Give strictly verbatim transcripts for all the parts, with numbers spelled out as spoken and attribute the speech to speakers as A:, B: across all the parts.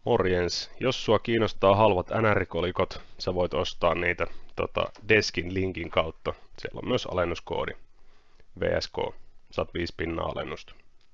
A: Morjens. Jos sua kiinnostaa halvat N R-kolikot, sä voit ostaa niitä tota, Deskin linkin kautta. Siellä on myös alennuskoodi. V S K. Saat viisi pinnaa alennusta.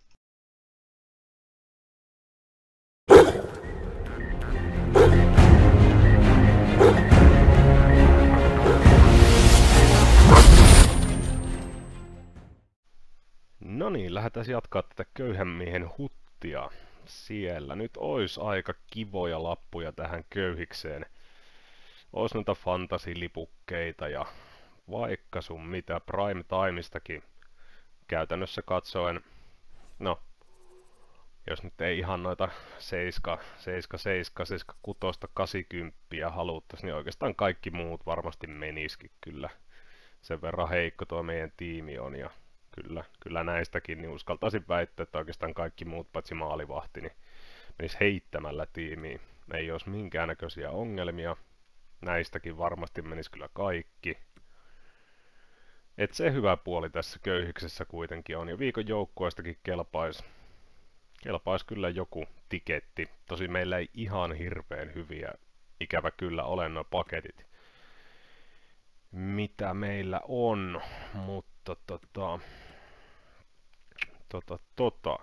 A: No niin, lähdetään jatkaa tätä köyhän miehen huttia. Siellä nyt ois aika kivoja lappuja tähän köyhikseen. Ois noita fantasilipukkeita ja vaikka sun mitä Prime Timestakin käytännössä katsoen. No, jos nyt ei ihan noita seitsemän, seitsemän, seitsemän, seitsemän, kuusi, kahdeksankymmentä haluttais, niin oikeastaan kaikki muut varmasti menisikin kyllä. Sen verran heikko tuo meidän tiimi on ja Kyllä, kyllä näistäkin, niin uskaltaisin väittää, että oikeastaan kaikki muut paitsi maalivahti, niin menis heittämällä tiimiin. Ei olisi minkäännäköisiä ongelmia. Näistäkin varmasti menis kyllä kaikki. Et se hyvä puoli tässä köyhiksessä kuitenkin on. Ja viikon joukkueistakin kelpais, kelpais kyllä joku tiketti. Tosi meillä ei ihan hirveän hyviä, ikävä kyllä, ole nuo paketit, mitä meillä on, mutta tota... Tota, tota.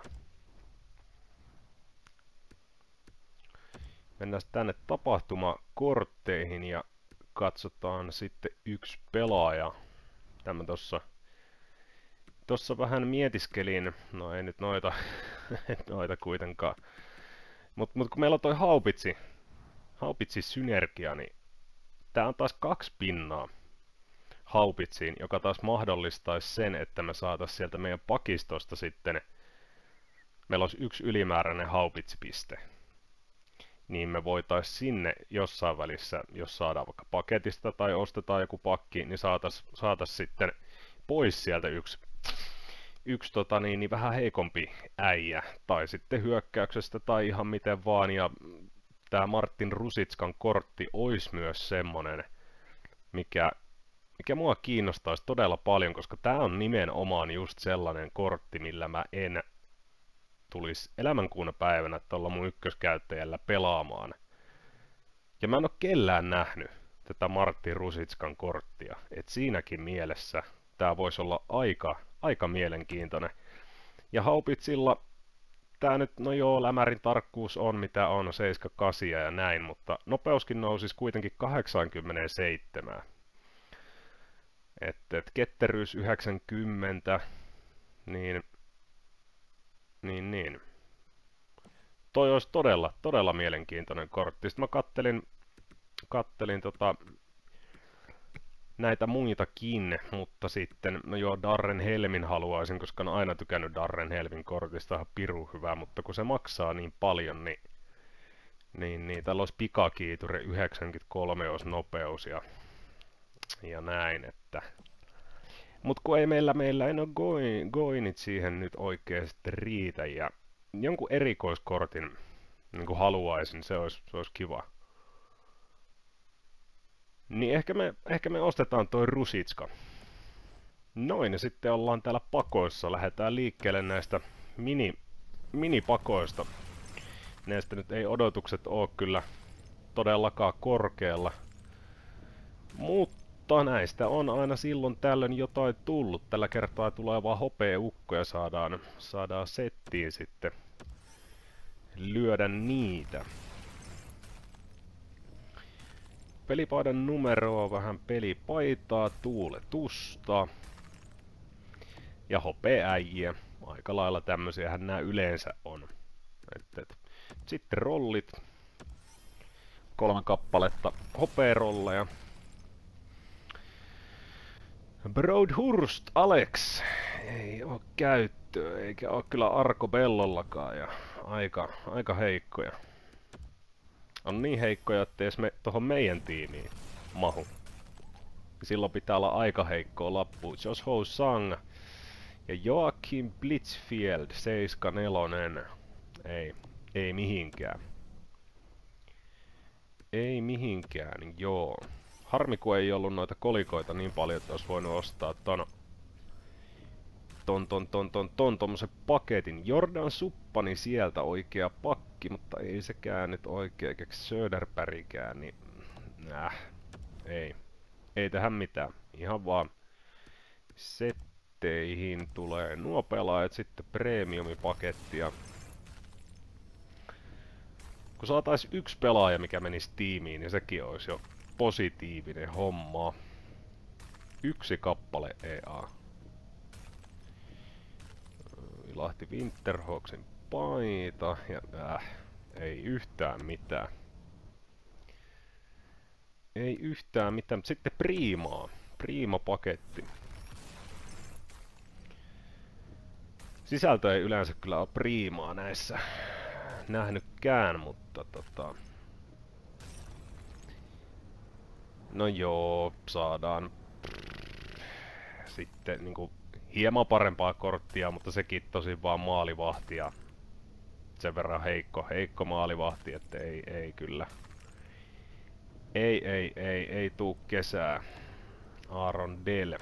A: Mennään tänne tapahtumakortteihin ja katsotaan sitten yksi pelaaja. Tämä tossa, tossa vähän mietiskelin, no ei nyt noita, noita kuitenkaan. Mut, mut kun meillä on toi haupitsi, haupitsi synergia, niin tää on taas kaksi pinnaa haupitsiin, joka taas mahdollistaisi sen, että me saatais sieltä meidän pakistosta sitten, meillä olisi yksi ylimääräinen haupitsipiste. Niin me voitais sinne jossain välissä, jos saadaan vaikka paketista tai ostetaan joku pakki, niin saatais, saatais sitten pois sieltä yksi, yksi tota niin, niin vähän heikompi äijä. Tai sitten hyökkäyksestä tai ihan miten vaan. Ja tää Martin Rusitskan kortti olisi myös semmonen, mikä mikä mua kiinnostaisi todella paljon, koska tää on nimenomaan just sellainen kortti, millä mä en tulisi elämänkuuna päivänä tuolla mun ykköskäyttäjällä pelaamaan. Ja mä en oo kellään nähnyt tätä Martin Rusitskan korttia, et siinäkin mielessä tää voisi olla aika, aika mielenkiintoinen. Ja haupitsilla tää nyt, no joo, lämärin tarkkuus on mitä on, seitsemän kahdeksan ja näin, mutta nopeuskin nousisi kuitenkin kahdeksankymmentäseitsemän. Että et ketteryys yhdeksänkymmentä, niin, niin, niin. Toi olisi todella, todella mielenkiintoinen kortti. Sitten mä kattelin, kattelin tota, näitä muitakin, mutta sitten, no joo, Darren Helmin haluaisin, koska olen aina tykännyt Darren Helmin kortista, ihan pirun hyvä, mutta kun se maksaa niin paljon, niin, niin, niin täällä olisi pikakiituri yhdeksänkymmentäkolme, olisi nopeus ja Ja näin, että... Mut kun ei meillä, meillä ei ole goin, goinit siihen nyt oikeesti riitä ja jonkun erikoiskortin niin kuin haluaisin, se olisi, se olisi kiva. Niin ehkä me, ehkä me ostetaan toi Rusitska. Noin, ja sitten ollaan täällä pakoissa. Lähdetään liikkeelle näistä mini, minipakoista. Näistä nyt ei odotukset oo kyllä todellakaan korkealla. Mutta näistä on aina silloin tällöin jotain tullut. Tällä kertaa tulee vaan hopeaukko ja saadaan, saadaan settiin sitten lyödä niitä. Pelipaidan numeroa, vähän pelipaitaa, tuuletusta ja hopeaäjiä. Aika lailla tämmösiähän nää yleensä on. Et, et. Sitten rollit. Kolme kappaletta hopearolleja. Broadhurst Alex ei oo käyttöä, eikä oo kyllä Arko Bellollakaan ja aika, aika heikkoja. On niin heikkoja, että jos me tohon meidän tiimiin mahu, niin silloin pitää olla aika heikkoa lappu. Josh Ho-Sang ja Joachim Blitzfield seitsemänkymmentäneljä. Ei, ei mihinkään. Ei mihinkään, niin joo. Harmi kun ei ollut noita kolikoita niin paljon, että olisi voinut ostaa ton ton ton ton ton ton tommosen paketin. Jordan Suppani sieltä oikea pakki. Heikki, mutta ei sekään nyt oikein, eikä Söderbergikään, niin näh, ei. Ei tähän mitään. Ihan vaan setteihin tulee nuo pelaajat, sitten premiumipakettia. Kun saatais yksi pelaaja, mikä menisi tiimiin, niin sekin olisi jo positiivinen homma. Yksi kappale E A. Ilahti Winterhawksin paita ja äh, ei yhtään mitään. Ei yhtään mitään, mutta sitten Primaa. Prima-paketti. Sisältö ei yleensä kyllä ole Primaa näissä nähnytkään, mutta tota... No joo, saadaan sitten niinku hieman parempaa korttia, mutta sekin tosi vaan maalivahtia. Sen verran heikko, heikko maalivahti, että ei, ei kyllä. Ei, ei, ei, ei tuu kesää. Aaron Dell.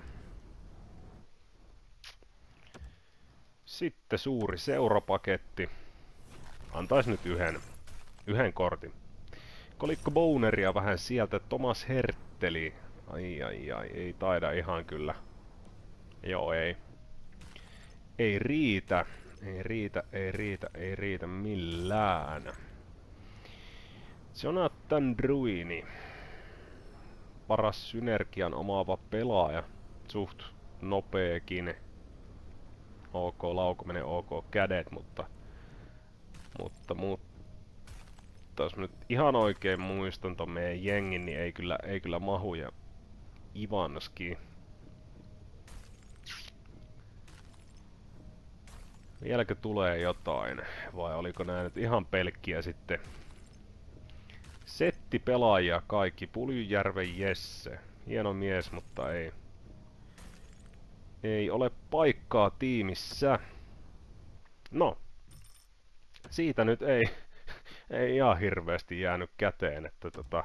A: Sitten suuri seurapaketti. Antais nyt yhden, yhden kortin. Kolikko Bowneria vähän sieltä. Thomas Hertteli. Ai ai ai, ei taida ihan kyllä. Joo, ei. Ei riitä. Ei riitä, ei riitä, ei riitä millään. Jonathan Drouin. Paras synergian omaava pelaaja. Suht nopeekin. Ok, laukominen, ok, kädet, mutta... Mutta, mutta... Jos nyt ihan oikein muistan ton meidän jengin, niin ei kyllä, ei kyllä mahu. Ja Ivanski. Vieläkö tulee jotain? Vai oliko nää nyt ihan pelkkiä sitten? Setti pelaajia kaikki. Puljujärven Jesse. Hieno mies, mutta ei. Ei ole paikkaa tiimissä. No. Siitä nyt ei, ei ihan hirveästi jäänyt käteen, että tota...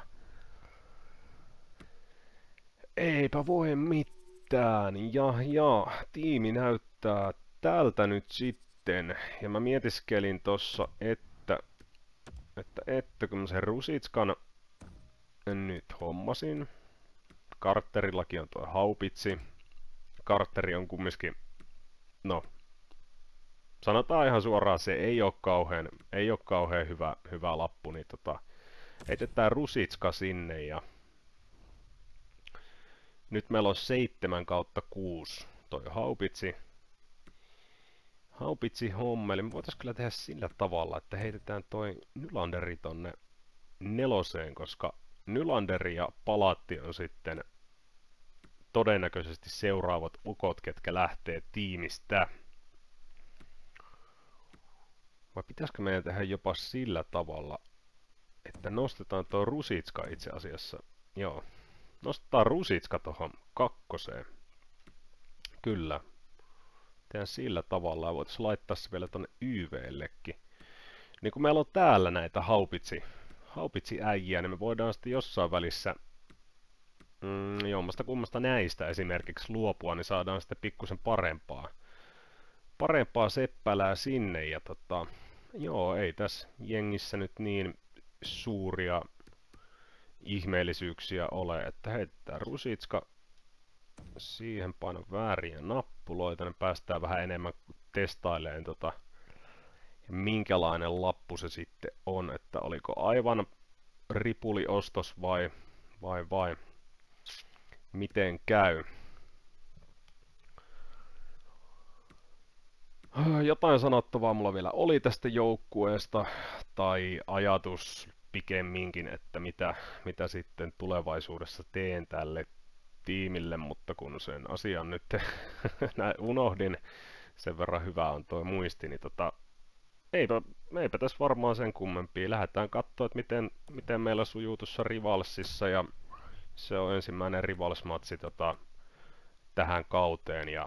A: Eipä voi mitään. Ja, ja, tiimi näyttää tältä nyt sitten. Ja mä mietiskelin tossa, että... Että, että kun mä sen Rusitskan nyt hommasin. Carterillakin on tuo haupitsi. Carteri on kumminkin... No... Sanotaan ihan suoraan, se ei ole kauhean, ei ole kauhean hyvä, hyvä lappu, niin tota... Heitetään Rusitska sinne ja... Nyt meillä on seitsemän kautta kuusi toi haupitsi. Haupitsi hommeli. Me voitais kyllä tehdä sillä tavalla, että heitetään toi Nylanderi tonne neloseen, koska Nylanderi ja Palatti on sitten todennäköisesti seuraavat ukot, ketkä lähtee tiimistä. Vai pitäisikö meidän tehdä jopa sillä tavalla, että nostetaan tuo Rusitska itse asiassa. Joo. Nostetaan Rusitska tohon kakkoseen. Kyllä. Tehdään sillä tavalla ja voitaisiin laittaa se vielä tonne Y V:llekin. Niin kun meillä on täällä näitä haupitsi, haupitsi äijiä, niin me voidaan sitten jossain välissä mm, jommasta kummasta näistä esimerkiksi luopua, niin saadaan sitten pikkusen parempaa. Parempaa seppälää sinne ja tota, joo, ei tässä jengissä nyt niin suuria ihmeellisyyksiä ole, että heitetään Rusitska siihen paino vääriä nappuloita, niin päästään vähän enemmän testailemaan tota, minkälainen lappu se sitten on, että oliko aivan ripuliostos vai vai vai miten käy. Jotain sanottavaa mulla vielä oli tästä joukkueesta, tai ajatus pikemminkin, että mitä, mitä sitten tulevaisuudessa teen tälle tiimille, mutta kun sen asian nyt unohdin, sen verran hyvä on tuo muisti, niin tota, eipä, eipä tässä varmaan sen kummempia. Lähdetään katsoa, että miten, miten meillä sujuu tuossa Rivalsissa, ja se on ensimmäinen Rivals-matsi tota, tähän kauteen, ja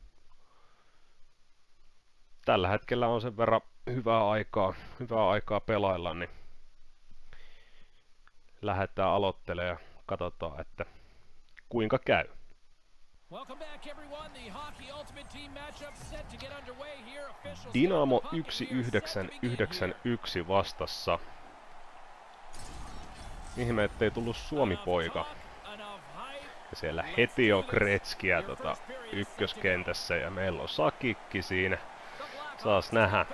A: tällä hetkellä on sen verran hyvää aikaa, hyvää aikaa pelailla, niin lähdetään aloittelemaan ja katsotaan, että kuinka käy. Dynamo yksi yhdeksän yhdeksän yksi vastassa. Ihme, ettei tullut Suomi-poika. Ja siellä heti on Gretzkiä tota ykköskentässä ja meillä on Sakikki siinä. Saas nähdä.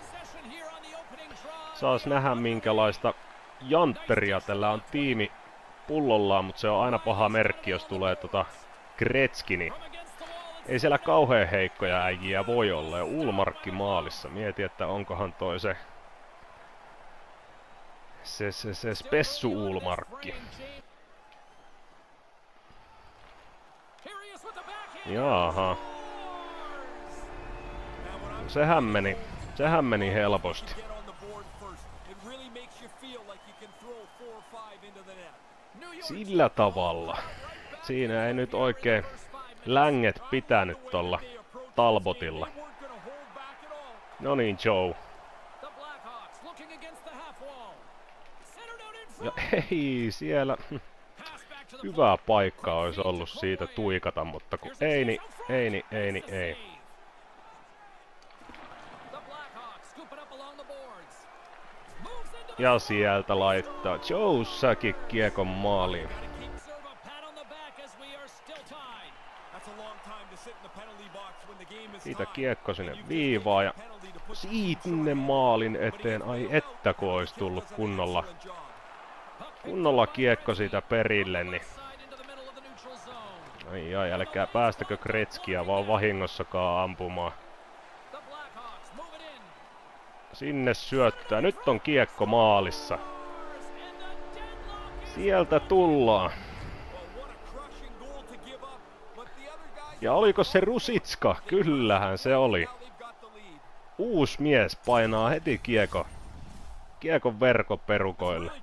A: Saas nähdä minkälaista jantteria tällä on tiimi pullollaan, mutta se on aina paha merkki, jos tulee tota Gretzki, niin ei siellä kauhean heikkoja äijiä voi olla. Ja Ullmarkki maalissa. Mieti, että onkohan toi se se, se, se spessu Ullmarkki. Jaaha. No, sehän meni. Sehän meni helposti. Sillä tavalla. Siinä ei nyt oikein länget pitänyt tolla Talbotilla. No niin, Joe. Ja ei siellä. Hyvä paikka olisi ollut siitä tuikata, mutta kun ei niin, ei niin, ei niin, ei. Ja sieltä laittaa Joe Sakic kiekon maaliin. Siitä kiekko sinne viivaan ja sinne maalin eteen. Ai että kun olisi tullut kunnolla, kunnolla kiekko siitä perille, niin ai ai, älkää päästäkö Gretzkiä vaan vahingossakaan ampumaan. Sinne syöttää. Nyt on kiekko maalissa. Sieltä tullaan. Ja oliko se Rusitska? Kyllähän se oli. Uusi mies painaa heti kiekko. Kiekon verkon perukoille.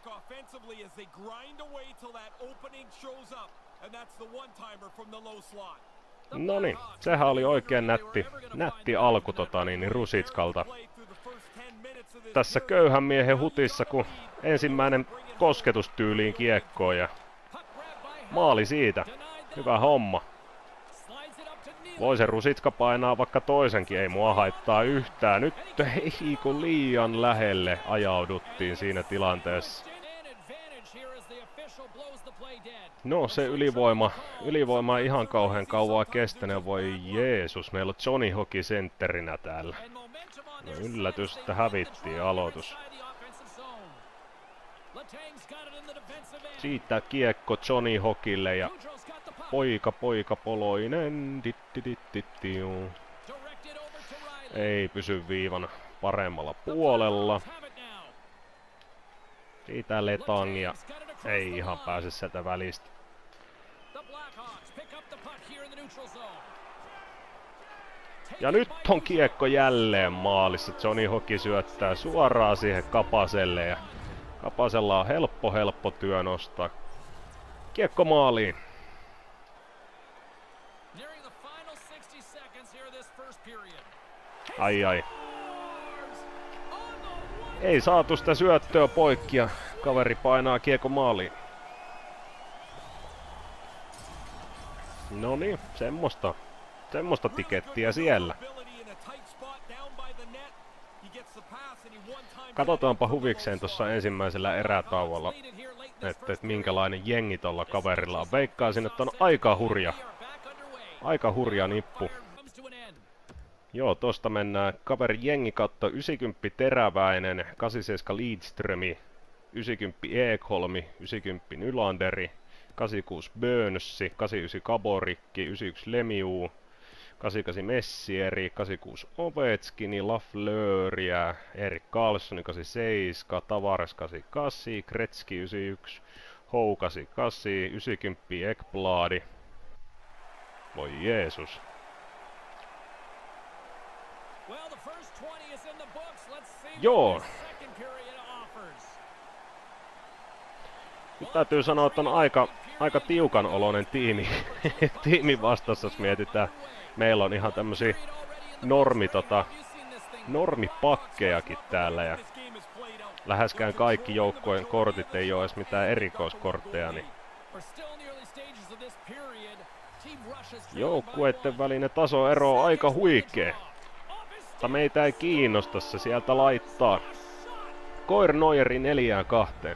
A: Noniin, sehän oli oikein nätti, nätti alku tota niin, niin Rusitskalta. Tässä köyhän miehen hutissa, kun ensimmäinen kosketustyyliin kiekkoon ja maali siitä. Hyvä homma. Voi se Rusitska painaa vaikka toisenkin, ei mua haittaa yhtään. Nyt ei kun liian lähelle ajauduttiin siinä tilanteessa. No se ylivoima, ylivoima ei ihan kauhean kauan kestänyt, voi Jeesus, meillä on Johnny Hockey sentterinä täällä. No yllätys, että hävittiin aloitus. Siitä kiekko Johnny Hockeylle ja poika poika poloinen. Ei pysy viivan paremmalla puolella. Siitä Letangia ei ihan pääse sieltä välistä. Ja nyt on kiekko jälleen maalissa. Johnny Hockey syöttää suoraan siihen Kapaselle ja Kapasella on helppo helppo työ nostaa kiekko maaliin. Ai ai. Ei saatu sitä syöttöä poikki ja kaveri painaa kiekko maaliin. No niin, semmoista. Semmoista tikettiä siellä. Katsotaanpa huvikseen tuossa ensimmäisellä erätauolla, että et minkälainen jengi tuolla kaverilla on. Veikkaisin, että on aika hurja. Aika hurja nippu. Joo, tosta mennään kaveri jengi katto yhdeksänkymmentä Teräväinen, kahdeksankymmentäseitsemän Lidströmi, yhdeksänkymmentä Ekholmi, yhdeksänkymmentä Nylanderi, kahdeksankymmentäkuusi Bönssi, kahdeksankymmentäyhdeksän Kaborikki, yhdeksänkymmentäyksi Lemieux, kahdeksankymmentäkahdeksan Messieri, kahdeksankymmentäkuusi Ovechkini, Lafleuria, Erik Karlsson kahdeksankymmentäseitsemän, Tavares kahdeksankymmentäkahdeksan, Gretzky yhdeksänkymmentäyksi, Hou kahdeksankymmentäkahdeksan, yhdeksänkymmentä Ekbladi. Voi Jeesus. Joo. Nyt täytyy sanoa, että on aika, aika tiukan oloinen tiimi. tiimi vastassa, jos mietitään. Meillä on ihan tämmösiä normi, tota, normipakkejakin täällä. Ja läheskään kaikki joukkojen kortit ei ole edes mitään erikoiskortteja. Niin Joukkueiden välinen tasoero on aika huikea. Mutta meitä ei kiinnosta se sieltä laittaa. Cournoyeri neljään kahteen.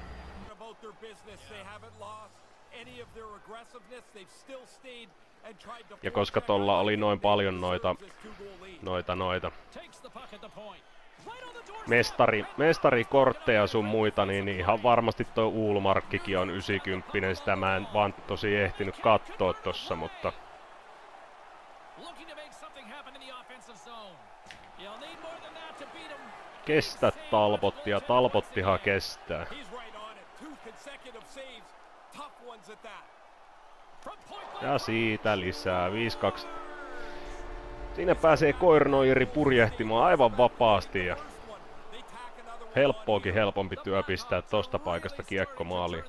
A: Ja koska tolla oli noin paljon noita, noita, noita mestari, mestarikortteja sun muita, niin ihan varmasti toi Ullmarkkikin on yhdeksänkymmentä. Sitä mä en vaan tosi ehtinyt kattoo tossa, mutta kestä Talbottia, Talbottihan kestää. Ja siitä lisää, viisi kaksi. Siinä pääsee Cournoyeri purjehtimaan aivan vapaasti ja helppoakin helpompi työ pistää tosta paikasta kiekko maaliin.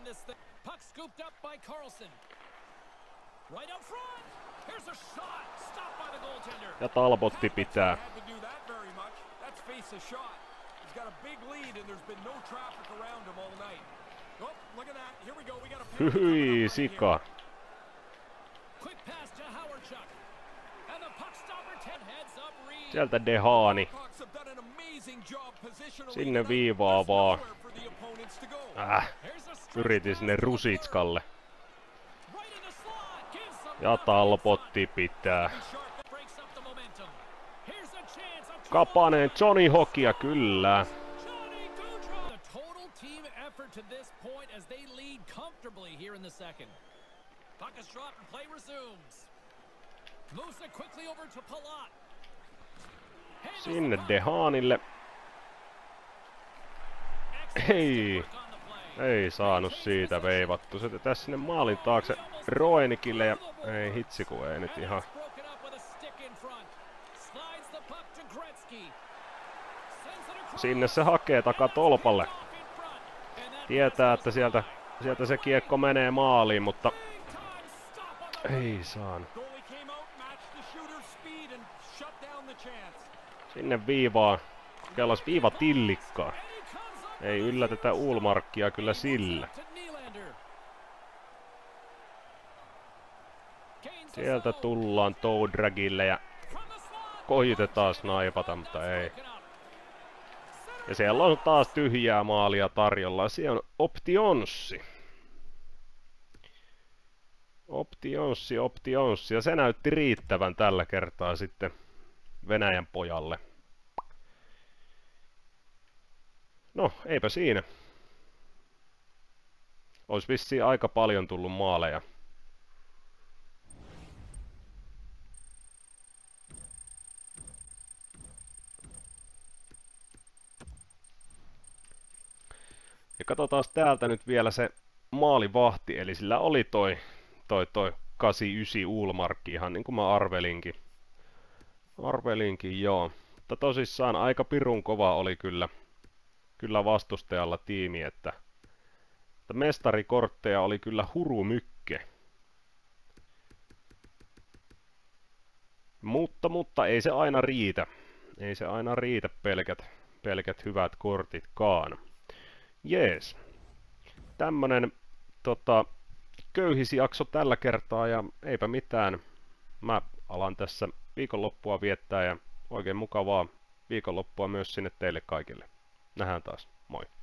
A: Ja Talbotti pitää. Hyi, sika. Sieltä Dehaani. Sinne viivaa vaan. Äh, yritin sinne Rusitskalle. Ja Talbotti pitää. Kapanen, Johnny Hokia, kyllä. Sinne Dehaanille. Ei, ei saanut siitä veivattu. Se tässä sinne maalin taakse Roenikille ja ei hitsi kun ei nyt ihan. Sinne se hakee takaa tolpalle. Tietää, että sieltä, sieltä se kiekko menee maaliin, mutta ei saanut. Sinne viivaa. Kellas viiva tillikkaa. Ei yllätetä Ullmarkkia kyllä sillä. Sieltä tullaan Toe-Dragille ja koitetaan snaipata, mutta ei. Ja siellä on taas tyhjää maalia tarjolla. Siellä on Optionssi. Optionssi, Optionssi. Ja se näytti riittävän tällä kertaa sitten Venäjän pojalle. No, eipä siinä. Olisi vissiin aika paljon tullut maaleja. Ja katsotaan täältä nyt vielä se maalivahti, eli sillä oli toi, toi, toi kahdeksankymmentäyhdeksän Ullmarkki, ihan niin kuin mä arvelinkin. Arvelinkin, joo. Mutta tosissaan aika pirun kova oli kyllä, kyllä vastustajalla tiimi, että, että mestarikortteja oli kyllä hurumykke. Mutta, mutta ei se aina riitä. Ei se aina riitä pelkät, pelkät hyvät kortitkaan. Jees. Tämmönen tota, köyhisjakso tällä kertaa ja eipä mitään. Mä alan tässä viikonloppua viettää ja oikein mukavaa viikonloppua myös sinne teille kaikille. Nähdään taas. Moi.